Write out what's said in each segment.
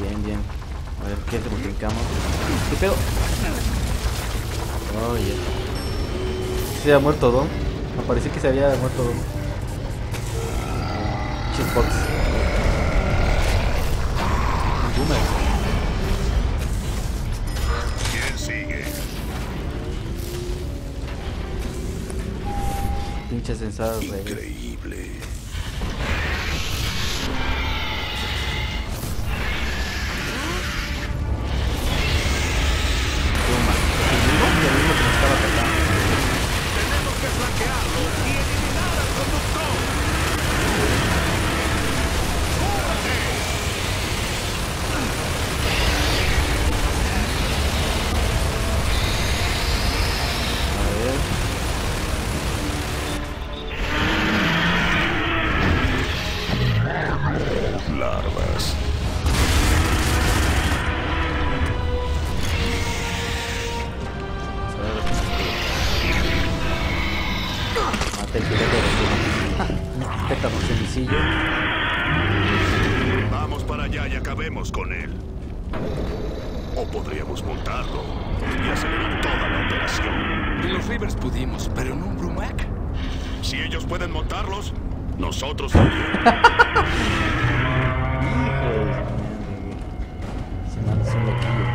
Bien, bien. A ver, ¿qué hacemos? Brincamos. ¿Qué pedo? Oh, yeah. Se había muerto Dom. Me pareció que se había muerto Dom. Checkbox. Boomer. ¿Quién sigue? Pinche sensado, güey. Increíble. Tenemos que flanquearlo y eliminar al conductor. A ver. Larvas. Mate el piloto de pétalo sencillo. Vamos para allá y acabemos con él. O podríamos montarlo y acelerar toda la operación. En los Rivers pudimos, pero en un Brumac. Si ellos pueden montarlos, nosotros también. Se manda un loquillo.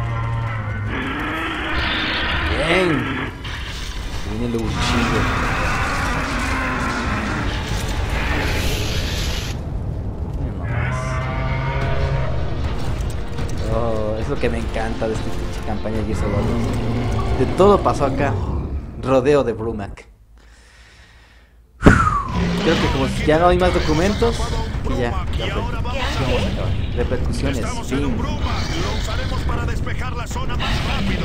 Bien. Viene el cuchillo. Oh, es lo que me encanta de esta pinche campaña de Gears of War. De todo pasó acá. Rodeo de Brumac. Creo que como ya no hay más documentos, que ya vamos a acabar. Repercusiones, Estamos en fin. un Brumac. Lo usaremos para despejar la zona más rápido.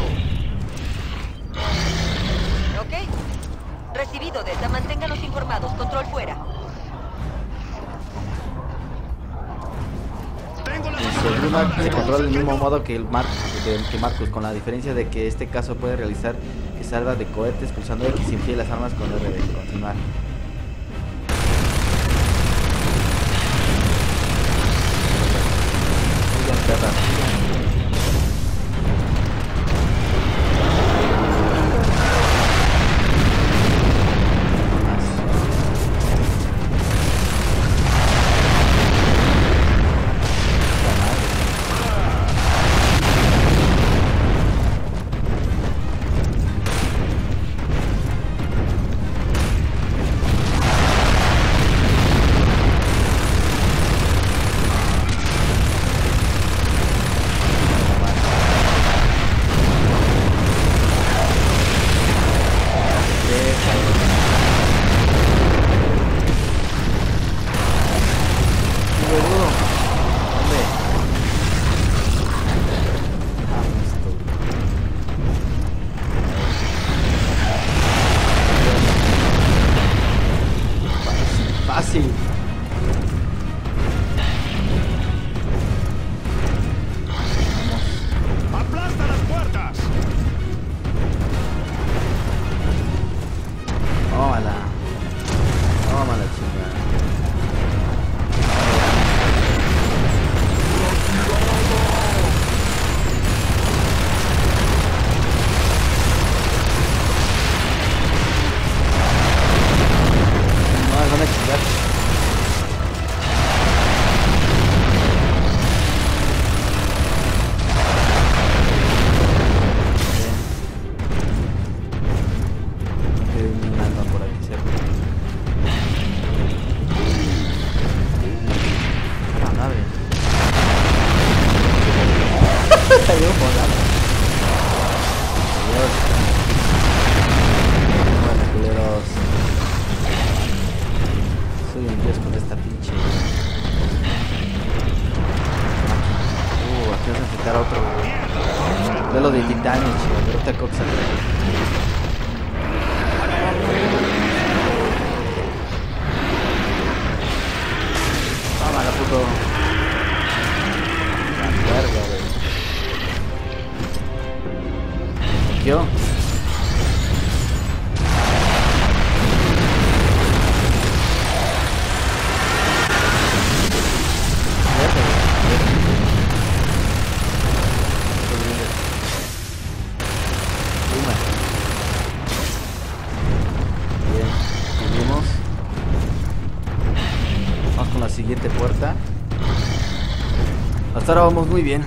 Ok. Recibido, Delta. Manténganos informados. Control fuera. Tengo la El Brumac se controla del mismo modo que el Marcus, con la diferencia de que este caso puede realizar que salva de cohetes pulsando X y enfríe las armas con R de continuar. Sigan, perras, sigan. Fácil. ¡Aplasta las puertas! Tómala. Tómala, chingada. No, van a chingar. Hay un alma por aquí cerca. Ah, madre. Salió volando. Adiós. Bueno, culeros. Soy un dios con esta pinche. Aquí vas a enfrentar a otro. Duelo de titanio, chido. Pero esta coxa. Tómala, puto. La verga, güey. ¿Qué? siguiente puerta. Hasta ahora vamos muy bien.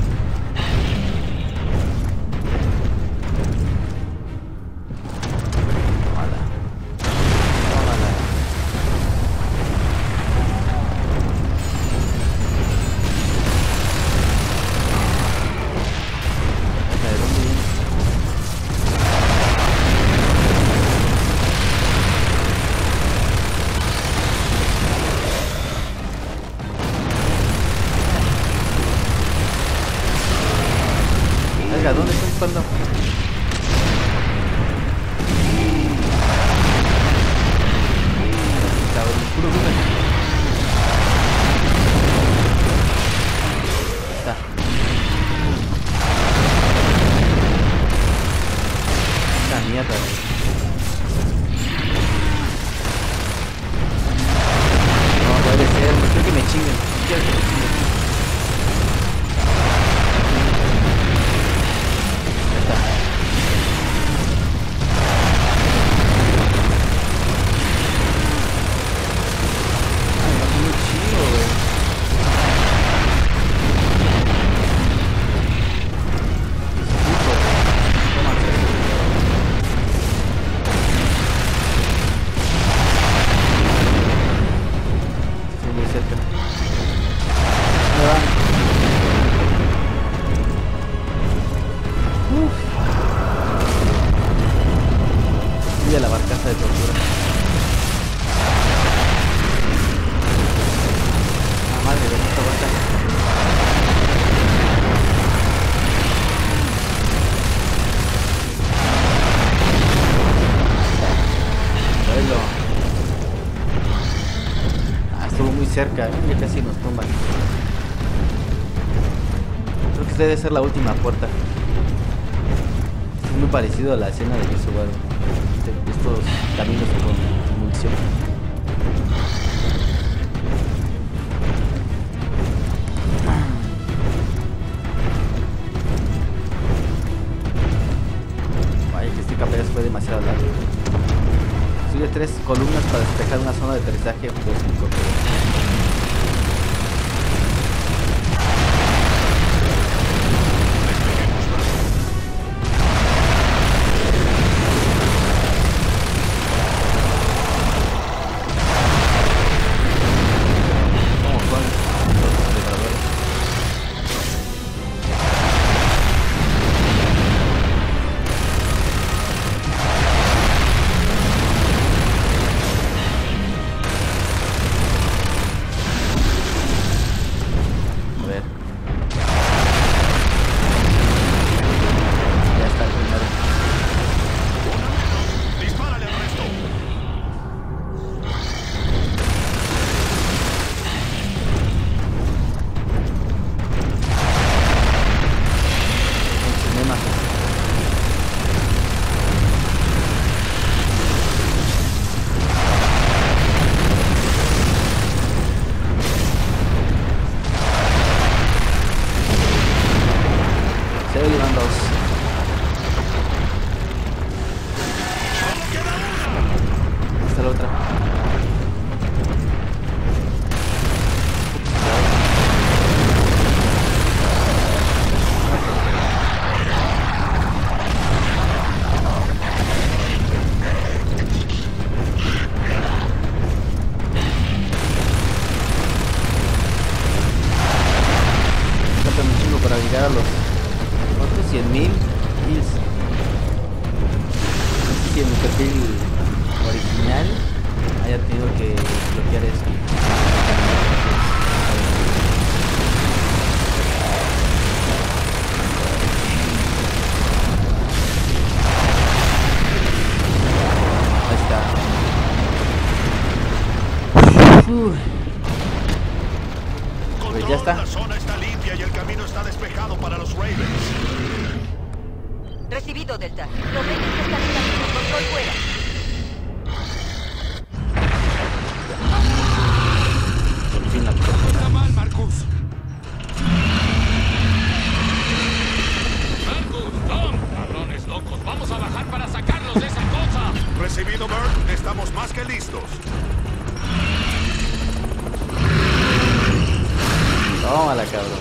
¿Dónde están disparando? Cabrón, puro lumen. Está. Esta mierda. No puede ser, no quiero que me chinguen. No quiero que me chinguen. La barcaza de tortura. Ah, madre, de esta barcaza. Vuelo. Ah, estuvo muy cerca, ya casi nos tumban. Creo que debe ser la última puerta. Es muy parecido a la escena de Yasubaru. Estos caminos con munición. Vaya que este capaz fue demasiado largo. Sigue 3 columnas para despejar una zona de aterrizaje. llegar a los otros 100.000 kills. No sé si en mi perfil original haya tenido que bloquear eso. Ahí está. Pues ya está. La zona está limpia y el camino está despejado para los Ravens. Recibido, Delta. Los Ravens están en camino. Control fuera. Por fin la puerta. Está mal, Marcus. Marcus, Tom. Cabrones locos. Vamos a bajar para sacarlos de esa cosa. Recibido, Bert. Estamos más que listos. Tómala, cabrón.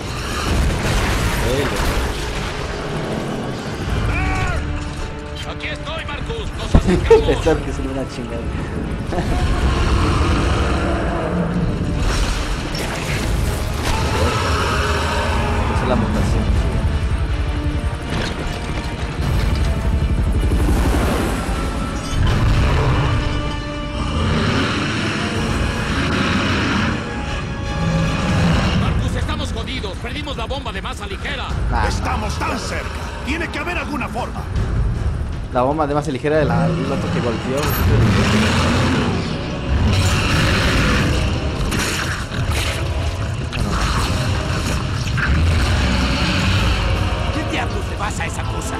Aquí estoy, Marcus. Nos acercamos. Pensar que es una chingada. Esa es la mutación. Perdimos la bomba de masa ligera. Estamos tan cerca. Tiene que haber alguna forma. La bomba de masa ligera del otro que golpeó. ¿Qué diablos le pasa a esa cosa?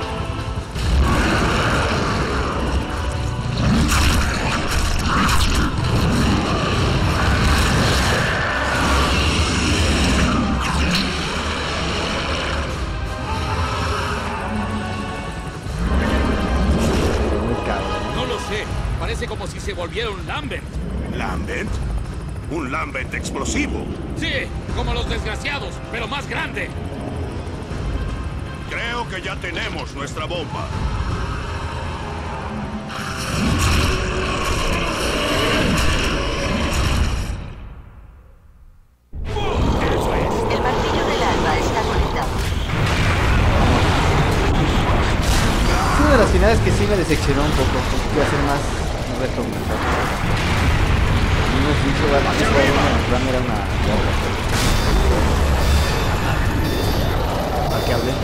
Parece como si se volviera un Lambent. ¿Lambent? ¿Un Lambent explosivo? Sí, como los desgraciados, pero más grande. Creo que ya tenemos nuestra bomba. Eso es. El martillo del alba está conectado. Es una de las finales que sí me decepcionó un poco. Porque iba a ser más un reto mental. Hemos dicho, era una guerra. ¿Para qué hablé?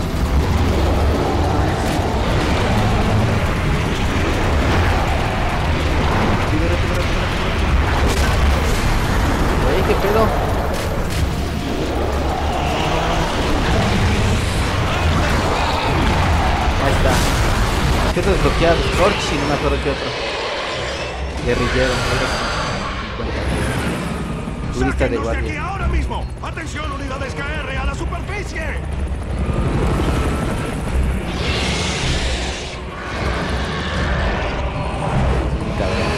Oye, ¿qué pedo? Ahí está. Objeto desbloqueado, Scorch y no me acuerdo qué otro. Guerrillero, turista de ¡Sáquenos de aquí guardia. ahora mismo! ¡Atención, unidades KR a la superficie! Cabrón.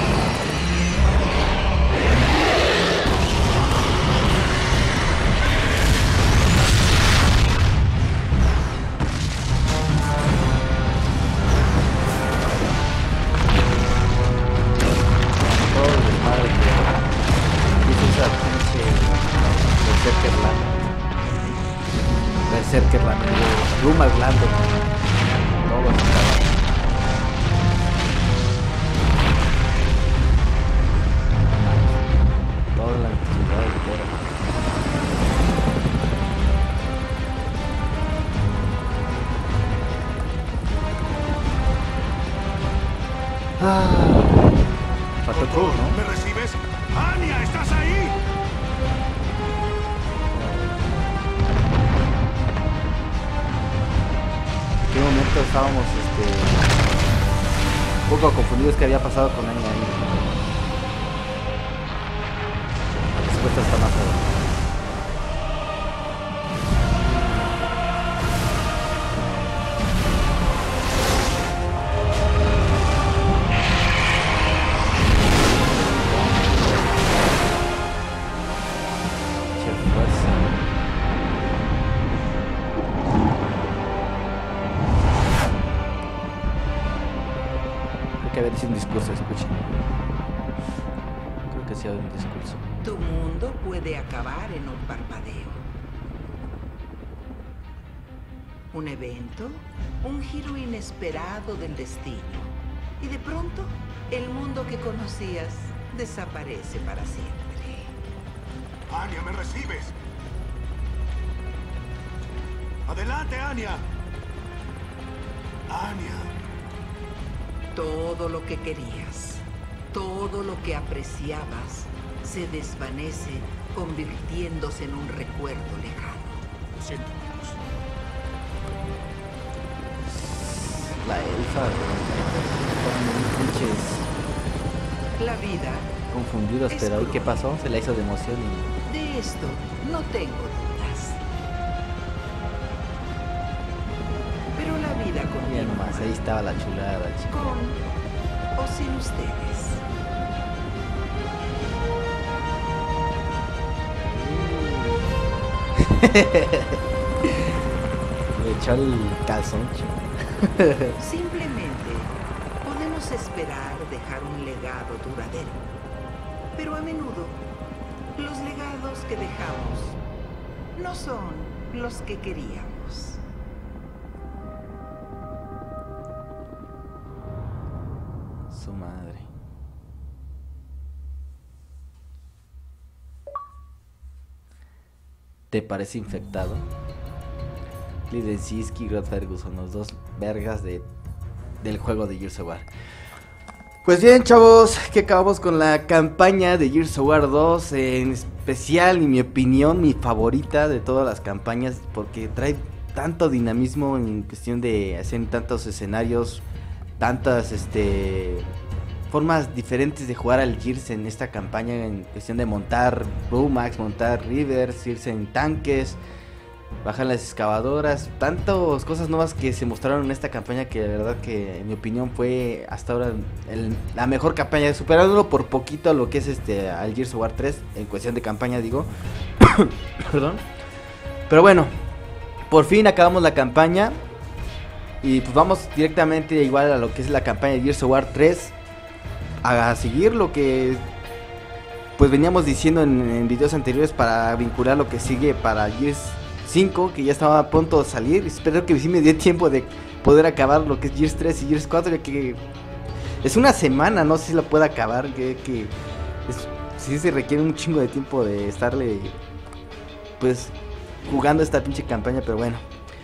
Berserkerland, Rumalland, todo eso. Toda la ciudad entera. Faltó tú, ¿no? ¿Me recibes? ¡Anya, estás ahí! ¿En qué momento estábamos un poco confundidos qué había pasado con Anya ahí? La respuesta está más adelante. Que haber dicho un discurso, escuchen. Creo que sea un discurso. Tu mundo puede acabar en un parpadeo. Un evento, un giro inesperado del destino. Y de pronto, el mundo que conocías desaparece para siempre. ¡Anya, me recibes! ¡Adelante, Anya! ¡Anya! Todo lo que querías, todo lo que apreciabas, se desvanece convirtiéndose en un recuerdo lejano. Lo siento, Marcus. La elfa, con pinches La vida, confundidos, Es pero ¿y qué cruel. pasó? Se la hizo de emoción y... de esto no tengo dudas. Pero la vida Mira continúa. nomás, ahí estaba la chulada, chico. Con o sin ustedes. Me echó el calzón. Simplemente podemos esperar dejar un legado duradero. Pero a menudo, los legados que dejamos no son los que queríamos. Su madre. ¿Te parece infectado? Lidensinski y Rod Ferguson, los dos vergas del juego de Gears of War. Pues bien, chavos, que acabamos con la campaña de Gears of War 2. En especial, en mi opinión, mi favorita de todas las campañas, porque trae tanto dinamismo en cuestión de hacer tantos escenarios, tantas formas diferentes de jugar al Gears en esta campaña, en cuestión de montar Rumax, montar Rivers, irse en tanques, bajar las excavadoras, tantas cosas nuevas que se mostraron en esta campaña, que la verdad que en mi opinión fue hasta ahora la mejor campaña, superándolo por poquito a lo que es al Gears of War 3 en cuestión de campaña, digo. Perdón. Pero bueno, por fin acabamos la campaña y pues vamos directamente igual a lo que es la campaña de Gears of War 3, a seguir lo que pues veníamos diciendo en videos anteriores, para vincular lo que sigue para Gears 5, que ya estaba a punto de salir. Espero que sí me dé tiempo de poder acabar lo que es Gears 3 y Gears 4, ya que es una semana, no sé si la puedo acabar, sí se requiere un chingo de tiempo de estarle pues jugando esta pinche campaña, pero bueno.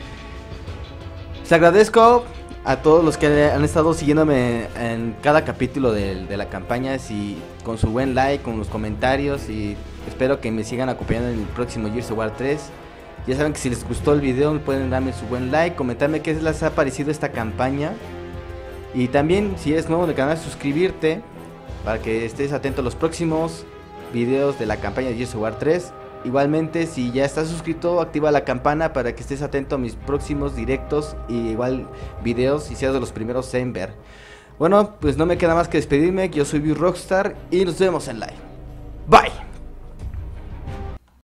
Les agradezco a todos los que han estado siguiéndome en cada capítulo de la campaña, con su buen like, con los comentarios, y espero que me sigan acompañando en el próximo Gears of War 3. Ya saben que si les gustó el video pueden darme su buen like, comentarme qué les ha parecido esta campaña, y también si eres nuevo en el canal, suscribirte para que estés atento a los próximos videos de la campaña de Gears of War 3. Igualmente, si ya estás suscrito, activa la campana para que estés atento a mis próximos directos y igual videos, y seas de los primeros en ver. Bueno, pues no me queda más que despedirme. Yo soy Rockstar y nos vemos en live. Bye.